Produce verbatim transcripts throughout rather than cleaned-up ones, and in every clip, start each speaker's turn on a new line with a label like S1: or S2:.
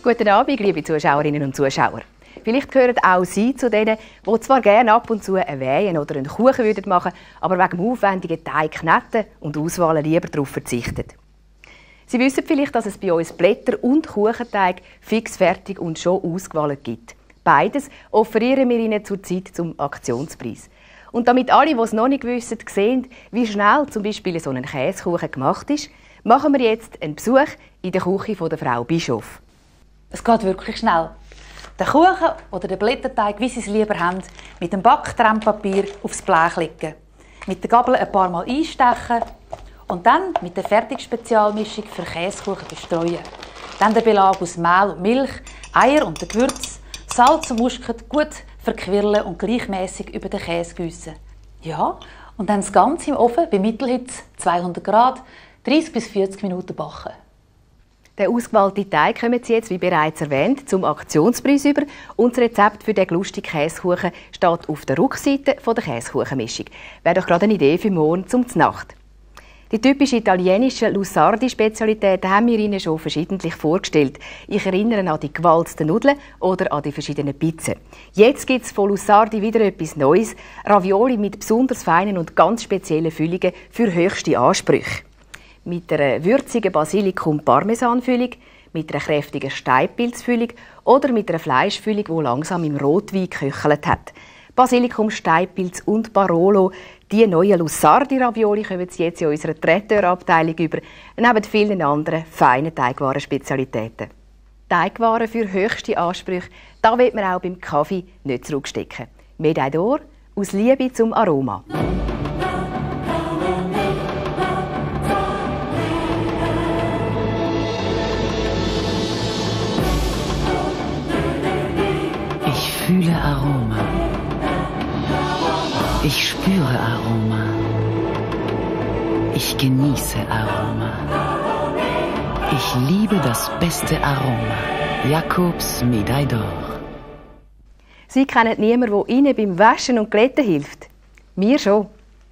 S1: Guten Abend, liebe Zuschauerinnen und Zuschauer. Vielleicht gehören auch Sie zu denen, die zwar gerne ab und zu eine Wehen oder einen Kuchen würden machen, aber wegen dem aufwendigen Teig kneten und Auswahlen lieber darauf verzichten. Sie wissen vielleicht, dass es bei uns Blätter- und Kuchenteig fix fertig und schon ausgewählt gibt. Beides offerieren wir Ihnen zurzeit zum Aktionspreis. Und damit alle, die es noch nicht wissen, sehen, wie schnell zum Beispiel so ein Käsekuchen gemacht ist, machen wir jetzt einen Besuch in der Küche von der Frau Bischof.
S2: Es geht wirklich schnell. Den Kuchen oder den Blätterteig, wie Sie es lieber haben, mit dem Backtrennpapier aufs Blech legen. Mit der Gabel ein paar Mal einstechen und dann mit der Fertigspezialmischung für Käsekuchen bestreuen. Dann den Belag aus Mehl und Milch, Eier und Gewürz, Salz und Muskat gut verquirlen und gleichmäßig über den Käse gießen. Ja, und dann das Ganze im Ofen bei Mittelhitze, zweihundert Grad, dreißig bis vierzig Minuten backen.
S1: Den ausgewählten Teig kommen Sie jetzt, wie bereits erwähnt, zum Aktionspreis über. Und das Rezept für den lustigen Käsekuchen steht auf der Rückseite der Käsekuchenmischung. Wäre doch gerade eine Idee für morgen zum Znacht. Die typischen italienischen Lusardi-Spezialitäten haben wir Ihnen schon verschiedentlich vorgestellt. Ich erinnere an die gewalzten Nudeln oder an die verschiedenen Pizzen. Jetzt gibt es von Lusardi wieder etwas Neues. Ravioli mit besonders feinen und ganz speziellen Füllungen für höchste Ansprüche. Mit einer würzigen Basilikum-Parmesan-Füllung, mit einer kräftigen Steinpilzfüllung oder mit einer Fleischfüllung, die langsam im Rotwein geköchelt hat. Basilikum, Steinpilz und Barolo. Die neuen Lusardi-Ravioli kommen Sie jetzt in unserer Traiteur-Abteilung über, neben vielen anderen feinen Teigwaren-Spezialitäten. Teigwaren für höchste Ansprüche, da will man auch beim Kaffee nicht zurückstecken. Médaille d'Or aus Liebe zum Aroma.
S3: Ich fühle Aroma. Ich spüre Aroma. Ich genieße Aroma. Ich liebe das beste Aroma. Jacobs Médaille d'Or.
S1: Sie kennen niemanden, der Ihnen beim Waschen und Glätten hilft? Wir schon.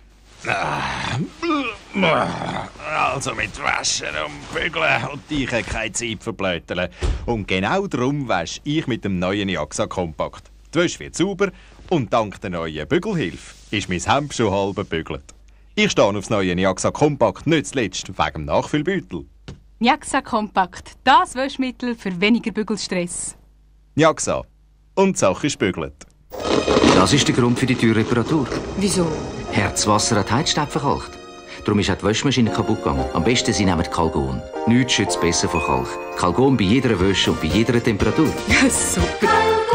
S4: Also mit Waschen und Bügeln und ich habe keine Zeit für Blöteln. Und genau darum wasche ich mit dem neuen Niaxa Compact. Die Wäsche wird sauber und dank der neuen Bügelhilfe ist mein Hemd schon halb gebügelt. Ich stehe auf das neue Niaxa Compact nicht zuletzt wegen dem Nachfüllbeutel.
S5: Niaxa Compact, das Waschmittel für weniger Bügelstress.
S4: Niaxa. Und die Sache ist bügelt.
S6: Das ist der Grund für die Türreparatur.
S5: Wieso?
S6: Herzwasser hat die Heizstäbe verkalkt. Darum ist auch die Waschmaschine kaputt gegangen. Am besten Sie nehmen Kalgon. Nichts schützt besser vor Kalk. Kalgon bei jeder Wäsche und bei jeder Temperatur.
S5: Super.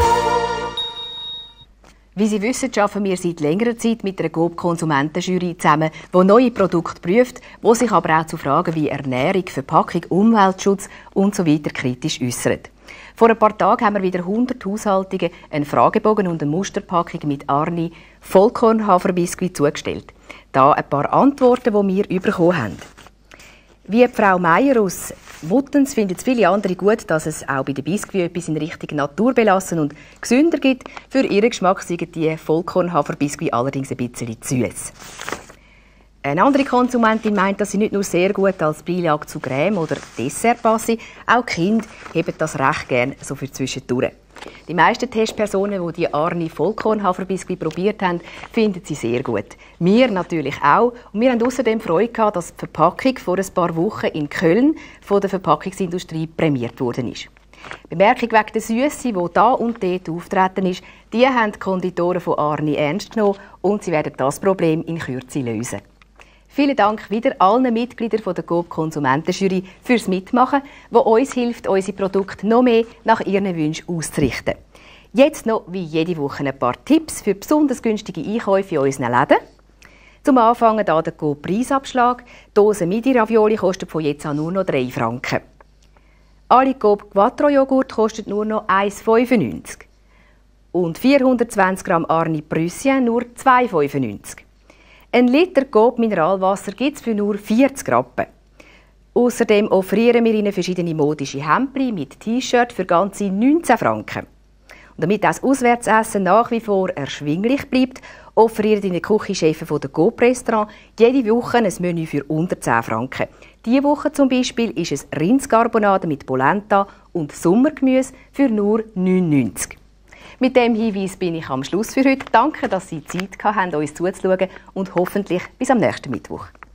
S1: Wie Sie wissen, arbeiten wir seit längerer Zeit mit einer Coop-Konsumentenjury zusammen, die neue Produkte prüft, die sich aber auch zu Fragen wie Ernährung, Verpackung, Umweltschutz usw. kritisch äußert. Vor ein paar Tagen haben wir wieder hundert Haushaltungen einen Fragebogen und eine Musterpackung mit Arni Vollkornhaferbiskuit zugestellt. Da ein paar Antworten, die wir bekommen haben. Wie Frau Meier aus Wuttens finden es viele andere gut, dass es auch bei den Biskuits etwas in Richtung naturbelassen und gesünder gibt. Für ihren Geschmack sind die Vollkornhaferbiskuits allerdings ein bisschen zu süß. Eine andere Konsumentin meint, dass sie nicht nur sehr gut als Beilage zu Creme oder Dessert passen, auch Kinder haben das recht gern so für zwischendurch. Die meisten Testpersonen, die die Arni Vollkornhaferbiskuit probiert haben, finden sie sehr gut. Wir natürlich auch. Und wir haben außerdem Freude gehabt, dass die Verpackung vor ein paar Wochen in Köln von der Verpackungsindustrie prämiert worden ist. Bemerkung wegen der Süße, die da und dort auftreten ist, die haben die Konditoren von Arni ernst genommen und sie werden das Problem in Kürze lösen. Vielen Dank wieder allen Mitgliedern der Coop Konsumentenjury fürs Mitmachen, das uns hilft, unsere Produkte noch mehr nach ihren Wünschen auszurichten. Jetzt noch wie jede Woche ein paar Tipps für besonders günstige Einkäufe in unseren Läden. Zum Anfang hier der Coop Preisabschlag. Die Dose Midi-Ravioli kostet von jetzt an nur noch drei Franken. Alle Coop Quattro-Joghurt kosten nur noch eins fünfundneunzig. Und vierhundertzwanzig Gramm Arni Prüssien nur zwei fünfundneunzig. Ein Liter Coop Mineralwasser gibt es für nur vierzig Rappen. Außerdem offerieren wir Ihnen verschiedene modische Hemdli mit T-Shirt für ganze neunzehn Franken. Und damit das Auswärtsessen nach wie vor erschwinglich bleibt offerieren die Küchenchefs von der Coop Restaurant jede Woche ein Menü für unter zehn Franken. Diese Woche zum Beispiel ist es Rindscarbonade mit Polenta und Sommergemüse für nur neun neunzig. Mit dem Hinweis bin ich am Schluss für heute. Danke, dass Sie Zeit hatten, uns zuzuschauen und hoffentlich bis am nächsten Mittwoch.